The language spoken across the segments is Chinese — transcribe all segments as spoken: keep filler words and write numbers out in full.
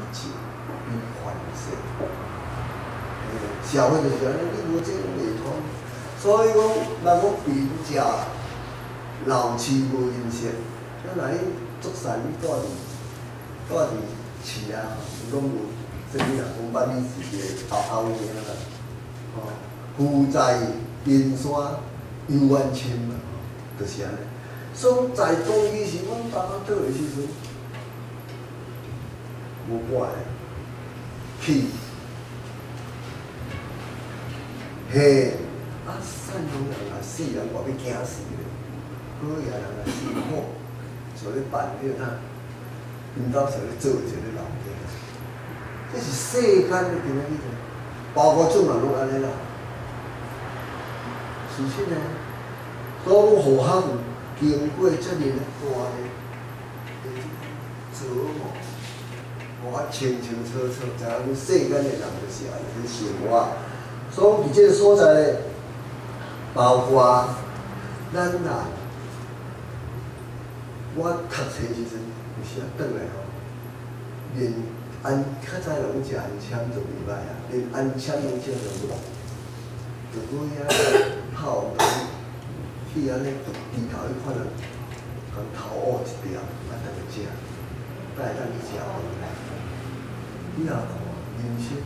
情与反省。社会就是安尼，你无这种袂通。所以讲，人讲贫食老饲无人性，咱若你作善，你住伫住伫市啊，伊讲有啥物啊？讲万里是个后后面啦，吼，富在边山犹原深嘛，就是安尼。所在当伊是阮爸爸倒的时阵，无怪去。嘿，啊，善良人啊，死人我要惊死咧；好嘢人啊，死好，所以办迄个呐，因兜所咧做一个老爹，这是世间的今仔日，包括做嘛拢安尼啦。是实呢，所以讲互学经过遮尔大的折磨，我清清楚楚知影讲世间的人就是安尼生活。所以，伫即个所在咧，包括咱人，我读册时阵有时啊转来吼，连安较早拢食安签就袂歹啊，连安签拢食着无，就过遐泡汤，去安尼低头去看人，共头乌一条，啊，逐个食，才会当去食饭。你也看人生。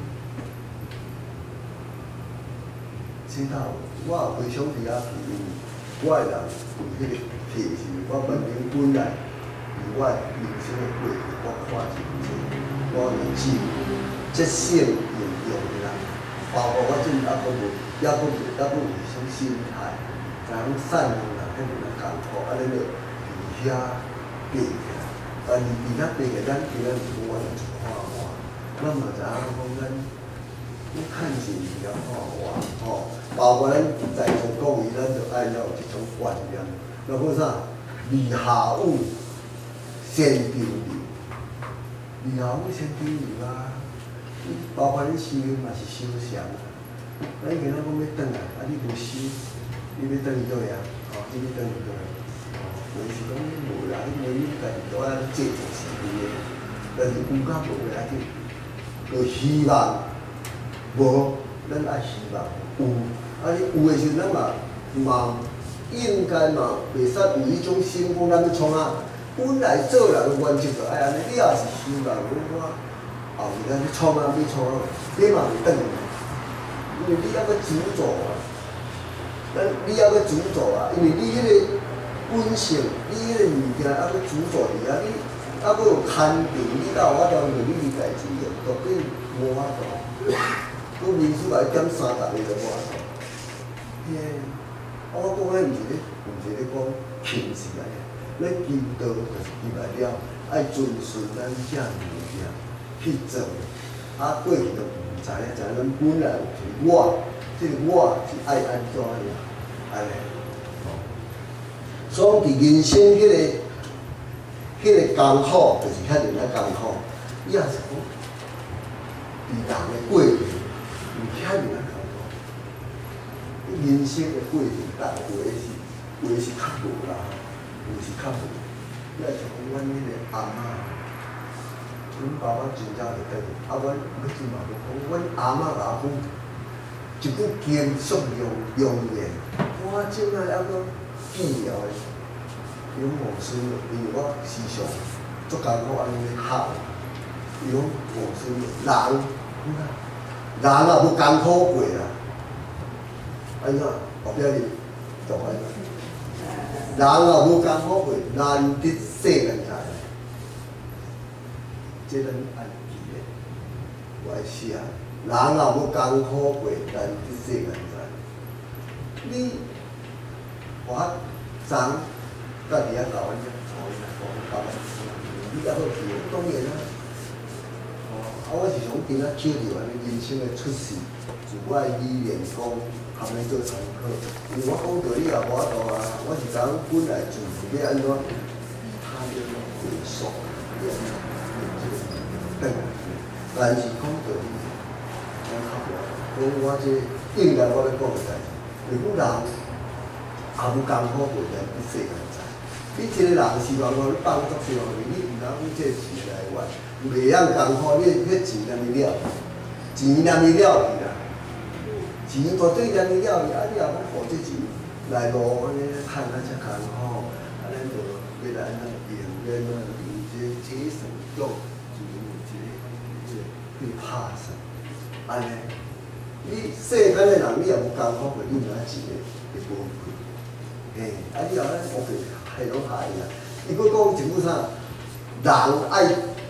知道，我也非常伫遐皮，我的人有迄个体是，我本身本来以我人生的过程，我看是即我有志即性应用的人，包括我即还佫无，还佫无，还佫有一种心态，知影善良人跟人共苦，安尼着伫遐爬起来，啊，伫伫遐爬起来，咱今仔日我就看我，咱嘛知影讲咱。你看是比较好玩吼，包括咱在座各位，咱就爱要有一种观念，包括啥？立下物，先丢流，立下物先丢流啊！包括你修嘛是修禅啊，咱今仔讲要转来，啊你无修，你要转去倒呀？吼，你要转去倒呀？吼，有时讲你无啦，你每日家己都爱做做事的，但是有甲无袂要紧，就希望。无，咱爱希望有，啊！你有诶时阵，咱嘛嘛应该嘛袂使有迄种心讲，咱要创啊。本来做人诶原则就爱安尼，你也是希望讲我后日咱要创啊，要创啊，你嘛袂转去，因为你还佫执着啊，咱你还佫执着啊，因为你迄个本性，你迄个物件还佫执着伫遐，你还佫有牵定，你哪有法度让你理解自由，绝对无法度。佮民主来减三十个就无法度。嘿，啊，我讲迄毋是咧，毋是咧讲轻视安尼。咱求道就是求来了，爱遵循咱遮物件去做。啊，过去就毋知影，知影咱本来有一个我，即个我是爱安怎样，安尼。所以伫人生迄个、迄个艰苦，就是遐尔啊艰苦。伊也是讲，伫人的过程。有遐尔啊艰苦，人生的过程，但有诶是，有诶是较无啦，有是较无。你爱像讲阮迄个阿嬷，阮爸爸真正会转，啊，阮要真嘛要讲，阮阿嬷甲我讲一句坚肃用用言，我真爱还佫记了诶，伊讲王孙，因为我时常足艰苦安尼咧喊，伊讲王孙人，人啊，无艰苦过啦，安怎？后壁哩就安怎？人啊，无艰苦过，难得世间财。这咱爱记咧，我爱写。人啊，无艰苦过，难得世间财。你我昨家己啊搞阮只做伊来讲，搞来，你还好去，当然啦。啊，我是想今仔捡着安尼人生的出世，自我的理念讲，含来做参考。因为我讲道理也无法度啊，我是讲本来就是要安怎，他要回溯，要安怎对，但是讲道理，我较无，讲我这应该我咧讲个代志，如果人也无艰苦过来，你世间财。你一个人希望讲你帮助希望你，你毋通讲这是来源。 袂晓艰苦，你迄钱难咪了，钱难咪了去啦，钱绝对难咪了去，啊你也要付这钱来路安尼趁啊遮艰苦，安尼就要来安怎用，要安怎用这节省用，就用这这去拍算，安尼。你世间的人，你也无艰苦过，你哪钱会会无过？嘿，啊你后咧学着系拢下伊啊。伊佫讲一句啥？人爱，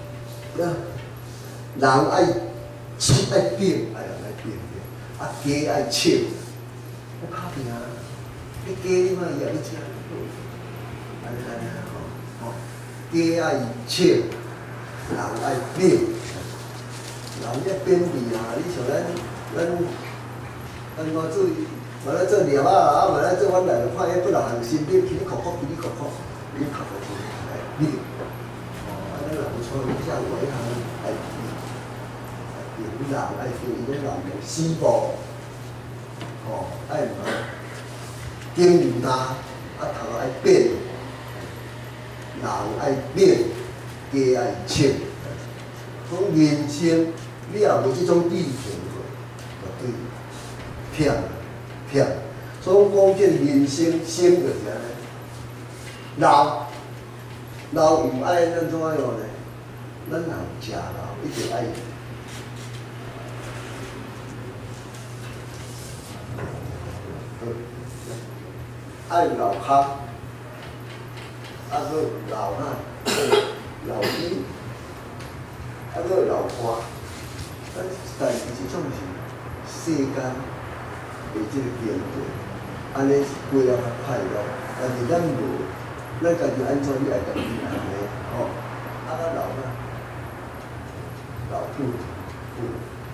人爱七爱变，哎呀爱变变，啊鸡爱笑，要拍拼啊！你鸡你莫也要食，安尼安尼吼吼，鸡爱笑，人爱变，人咧变变啊！你像咱咱咱我做，我咧做料啊，啊我咧做阮内头看迄几六项新品，起哩壳壳，起哩壳壳，你拍落去来变。人错像我一行爱变，变人爱变，伊种人的死步，吼爱嘛，经营他，啊头爱变，人爱变，鸡爱笑。讲人生，你也无即种理性过，就对，骗骗。所以讲这人生生就是安尼，老。老唔爱咱怎样呢？咱人食老一定爱爱老壳，啊个老汉，老衣，啊个老花，但但是即种是世间的即个经过，安尼是过了较快乐，但是咱无。咱家己安怎你爱家己安尼，吼，啊咱老啦，老不不，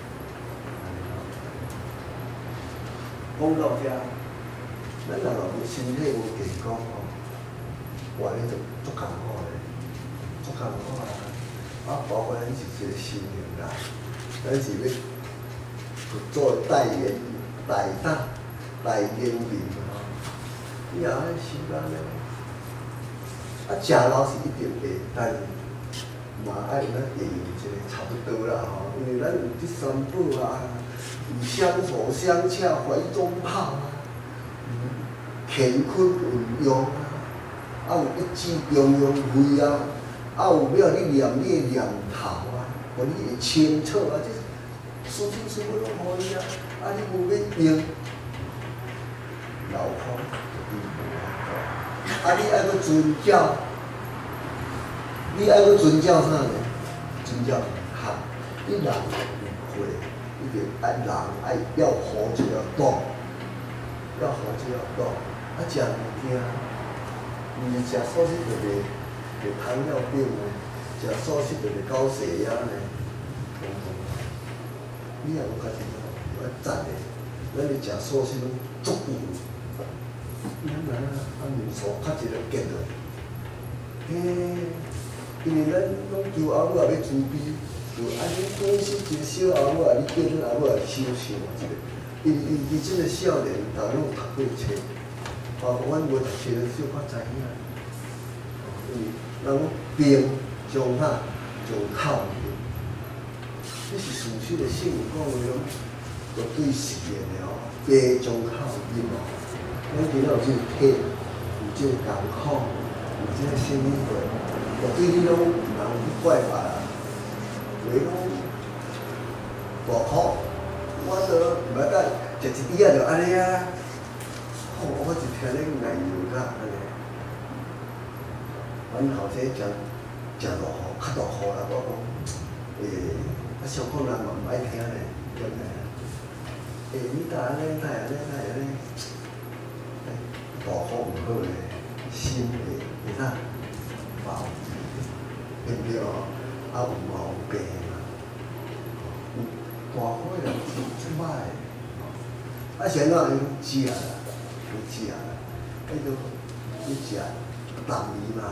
讲到遮，咱若若无身体无健康吼，活咧就足艰苦咧，足艰苦啊！啊，包括咱是一个心灵啦，咱是要做代言、代打、代言人吼，你也爱想安尼。啊，食老是一定会，但嘛爱有咱营养一个差不多啦吼，因为咱有这三宝啊，有香火香洽怀中泡啊，乾坤运用啊，啊有一枝中庸会啊，啊有了你念你的念头啊，互你会清楚啊，这事情全部拢互你啊，啊你无要用，老苦。啊！你爱搁遵照，你爱搁遵照啥呢？遵照学，你人会，一定爱人爱要活就要动，要活就要动。啊，食物件，毋是食素食就袂袂糖尿病嘞，食素食就袂高血压嘞。你也有家己要赞的，咱咧食素食拢足有。咱来啊，啊面数较一个结落，嘿，因为咱拢求后母也要慈悲，就安尼本身一个小后母啊，你叫恁后母来修修一个，伊伊伊即个少年，逐拢有读过册，包括阮无读册的小可知影，因为人病上下上靠面，这是事实的性讲的拢绝对是的哦，病上靠面哦。咱今仔有这个体，有这个艰苦，有这个生活，绝对你拢毋通去怪别人，话讲大苦，我都毋捌甲食一滴仔就安尼啊，好，我就听恁内容甲安尼。阮后生食食落雨，较大雨啦，我讲，诶，啊上可人嘛毋爱听咧，对不对？诶，你打安尼，打安尼，打安尼。大雨唔好咧，心会会啥毛，对不对哦？啊有毛病啊，大雨又是出歹，啊现在用食啦，用食啦，迄个你食淡米嘛，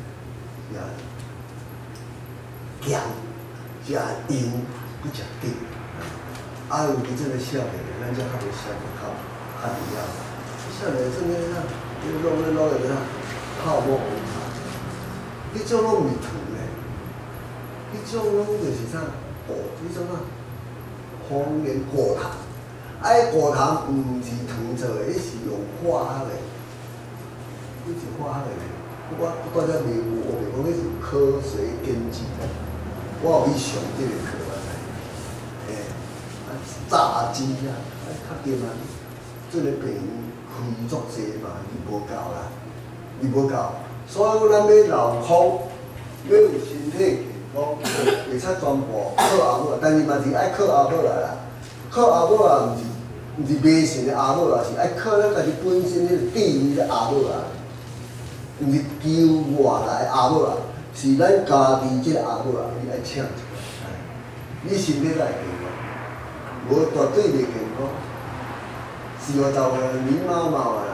食咸，食油，不食甜，啊有伫这个少年，咱才较袂少年较较厉害。少年真个啥，你弄咧弄咧啥，泡沫红茶，你做拢毋是土咧， 迄种拢就是啥？果，迄种啊，方言果糖。啊，迄果糖毋是糖做的，迄是用化学的，迄是化学的。我我到遮袂有，我袂讲迄是科学根据。我有去上即个课啊，诶，啊炸鸡啊，啊较对嘛，即个病开足济嘛，是无够啦，是无够。所以咱要留空，要有身体健康，袂使全部靠阿母，但是嘛是爱靠阿母来啦。靠阿母啊，毋是毋是迷信的阿母啦，是爱靠咱家己本身迄个智慧的阿母啦，毋是求外来的阿母啦，是咱家己即个阿母啦，你爱请出来，你身体才会健康，无绝对袂健康，四五十岁面毛毛啊啦，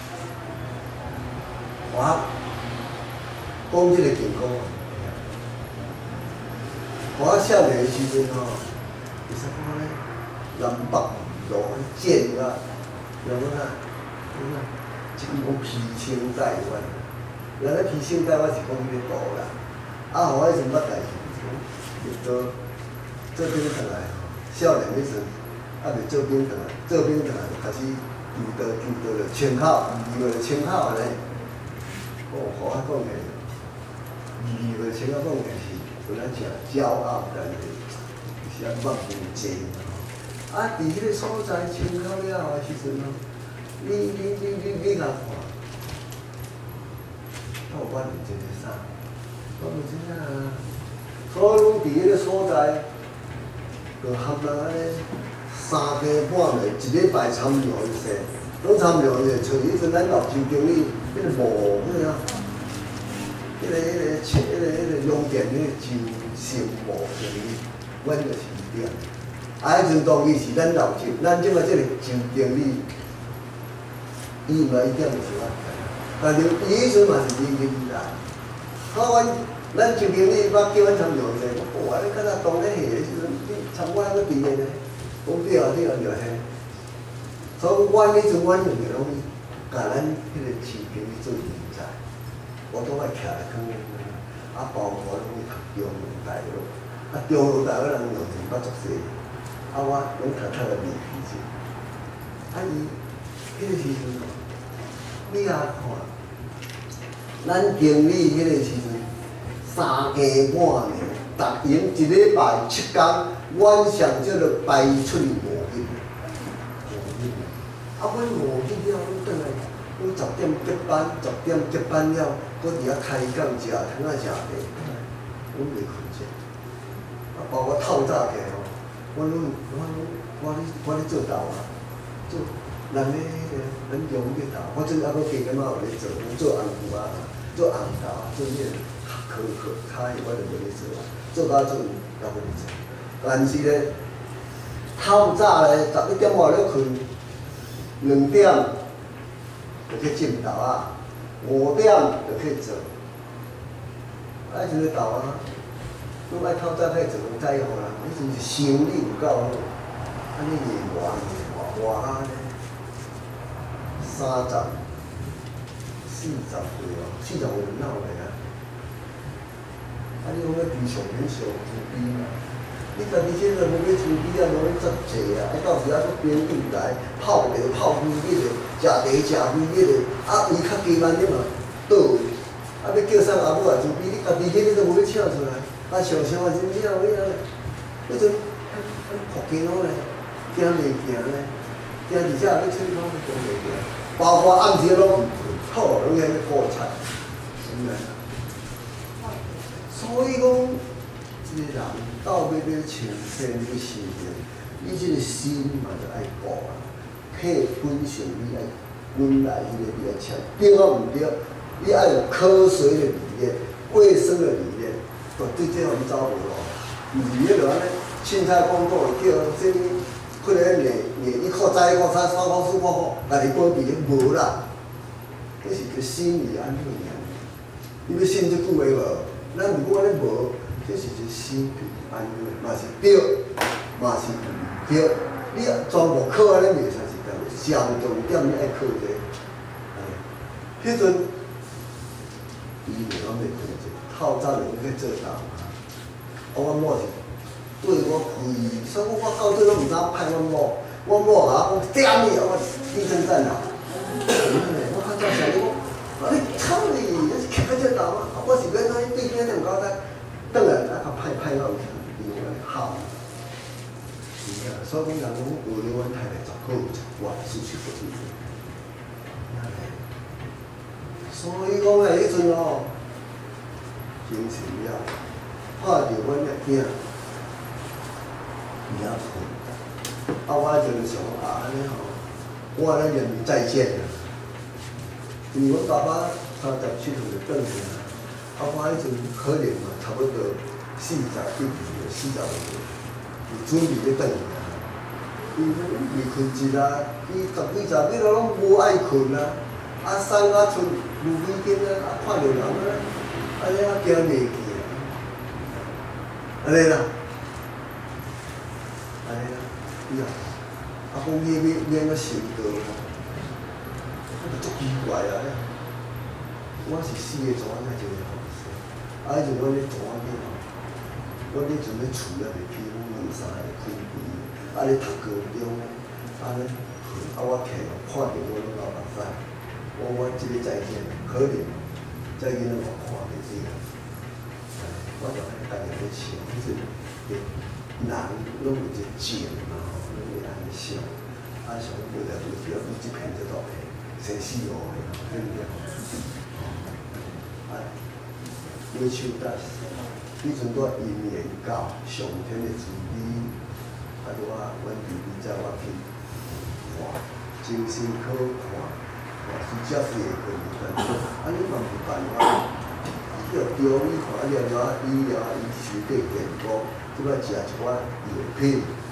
我讲即个健康啊，我少年的时阵吼，会使讲咧。南北路剑啊，然后啊，啊，即个讲披星戴月，原来披星戴月是讲迄个图啦。啊，互我迄阵捌代志，就做做兵转来吼，少年迄阵，啊，袂做兵转来，做兵转来就开始求道求道着参考，二二就参考安尼。哦，互我讲起，二二就参考讲起是，本来真骄傲，但是是啊，望无济。啊，伫迄个所在参考了后的时阵哦，你你你你你甲看，我我认真个啥？我认真啊！所以讲伫迄个所在，就含人安尼三更半暝，一礼拜参庙一世，拢参庙一世，找迄阵咱老周经理，迄个无迄个，迄个迄个迄个迄个用电迄个周成无经理，阮就是伊点。啊！迄阵当伊是咱老周，咱即摆即个周经理，伊毋来伊点就是我，但是伊迄阵嘛是认真来。好，阮咱周经理捌叫阮参详者，我哇！你敢若当咧戏的时阵，你参我还佫伫个呢？讲对啊，对啊，对啊，嘿。所以阮迄阵阮用着拢甲咱迄个周经理做人才，我都爱徛来讲，啊，包括拢去读中农大学，啊，中农大学人用钱捌足济。啊，我拢读读个面皮者，啊伊迄个时阵，你也看，咱经理迄个时阵，三更半暝，逐营一礼拜七天，晚上叫做排出去磨翕，磨翕。啊，阮磨翕了，阮转来，阮十点结班，十点结班了，搁伫遐开讲食汤仔食茶，阮袂困者。啊，包括透早起吼。我拢我拢我咧我咧做豆啊，做咱咧迄个咱用迄豆，我最还佫加减仔有咧做，做红菇啊，做红豆啊，做迄个壳壳卡的我就无咧做啊，做到做也无咧做。但是咧，透早咧十一点外咧困，两点就去种豆啊，五点就去做，啊，即个豆啊。拢爱透早起做，早予人，迄阵是生理有够好，安尼热活热活活安尼，三十、四十岁哦，四十岁就闹个啊！啊，你讲要比上面上自卑嘛？你家己现在无要自卑啊，无要作济啊，啊到时啊搁编舞台、泡茶、泡飞机个，食茶食飞机个，啊伊较加班你嘛倒位，啊要叫啥阿母来自卑，你家己现在都无要请出来。啊，上上啊，真正迄个，迄阵福建佬咧，惊袂惊咧，惊而且也要出口，惊袂惊。包括暗时拢唔好，拢喺咧破产，是啊。所以讲，一个人到尾要呈现你心情，你即个心嘛就爱顾啊，体本性你爱本来迄个你爱请，对啊毋对？你爱有科学的理念、卫生的理念。绝对这互你走无路，毋是迄落安尼，凊彩讲讲叫什物，可能廿廿一箍、再一箍、三三箍、四箍，家己保庇无啦。迄是个心理安慰尔。你要信即句话无？咱如果安尼无，这是一个心理安慰，嘛是对，嘛是毋对。你全部靠安尼袂使是干，上重点你爱靠这。迄阵，伊袂讲袂靠这。透早就去做豆啊， 我某是对我贵，所以我到尾拢毋知派我某，我某甲我讲damn你，我地震站啦。我较早想我，啊你操你，你是徛喺只头啊！我是要哪对边你毋搞得，转来啊，甲派派到有另外好。是啊，所以讲人讲学了阮太太十好十坏，事实不是。所以讲诶，迄阵哦，精神了，看着阮个囝，也困。啊，我迄阵想啊，安尼吼，我咧念再见啊，因为阮爸爸三十七岁就转去啊，啊，我迄阵可能嘛，差不多四十一岁、四十岁，就准备要转去啊。伊未困一日，伊十几十几日拢无爱困啊。啊，送啊出路边间啊，啊看着人啊，安尼啊惊袂去啊，安尼啦，安尼啦，以后啊讲你要免个受道吼，啊就足奇怪啊！我是四个庄仔一个后生，啊迄阵我咧庄仔吼，我咧阵咧厝也袂起，阮两三个开柜，啊咧读高中，啊咧，啊我徛看着我拢流目屎。我我即个再见，可能再见我看袂见啊！我就喺家己咧想，即是人拢有一情嘛吼，拢会安尼想。啊，想未来就是要比即片这道片生死路的，对不对？啊，买手搭，迄阵我因缘到上天的慈悲，啊，拄啊，阮弟弟载我去看，精神科看。是遮济个问题，啊你嘛无办法，要中医看了了，医疗医学对健康，即摆食一寡药品。